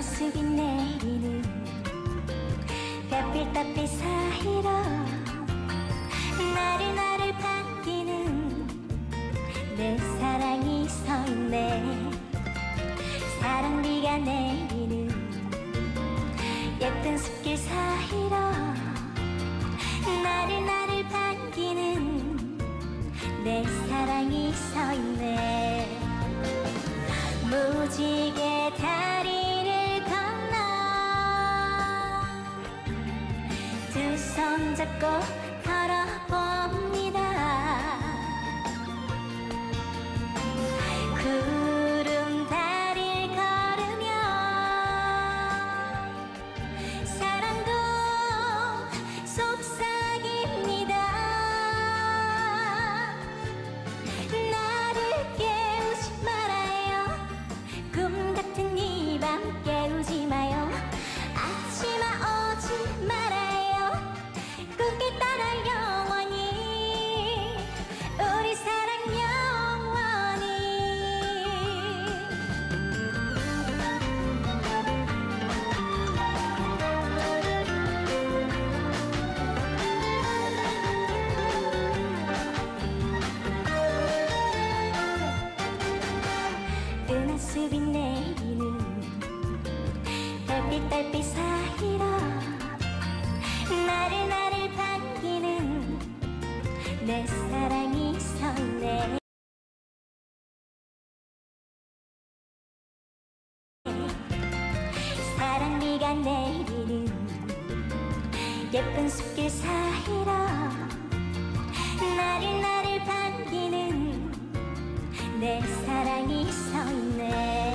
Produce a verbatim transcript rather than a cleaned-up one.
은하수비 내리는 별빛달빛 사이로 나를 나를 반기는 내 사랑이 서있네. 사랑비가 내리는 예쁜 숲길 사이로 나를 나를 반기는 내 사랑이 서있네. 무지개 다리를 건너 두 손 잡고 걸어봅니다. 구름 다리를 걸으며 사랑도 속삭입니다. 나를 깨우지 말아요. 꿈 같은 이 밤 깨우지 마요. 아침아 오지 말아요. 꿈길 따라 영원히 우리 사랑 영원히. 은하수비 내리는 별빛달빛 사이로 나를 나를 반기는 내 사랑이 서있네. 사랑비가 내리는 예쁜 숲길 사이로 나를 나를 반기는 내 사랑이 서있네.